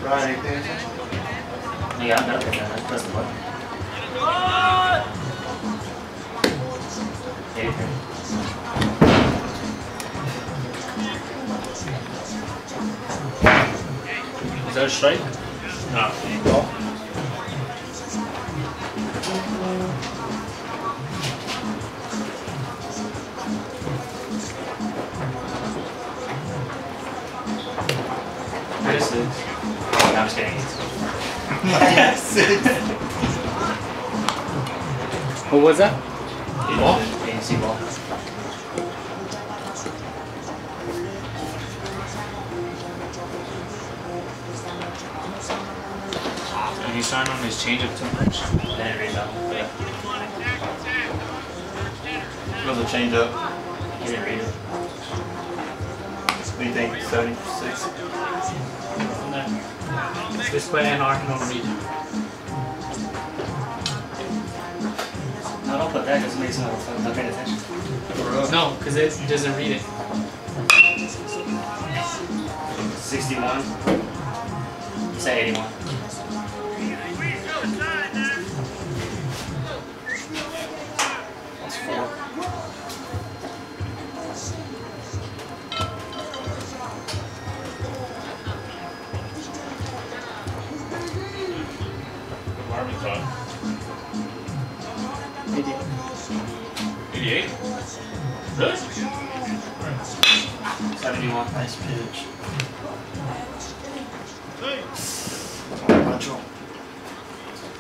Ryan, you paying attention? Yeah, I'm not paying attention. Press the button. 83. Is that a strike? No. No. This is. No, I'm just kidding. Yes. What was that? Ball? ANC ball. And he's trying on his changeup too much. I didn't read that one. Yeah. Another changeup. You didn't read it. What do you think? 76. From there. Just play an arc and on read. No, don't put that because it makes no sense. I'm not paying attention. No, because it doesn't read it. 61. Say 81. That's 4. Marvin's on. 88? Really? 71. Nice pitch. Macho.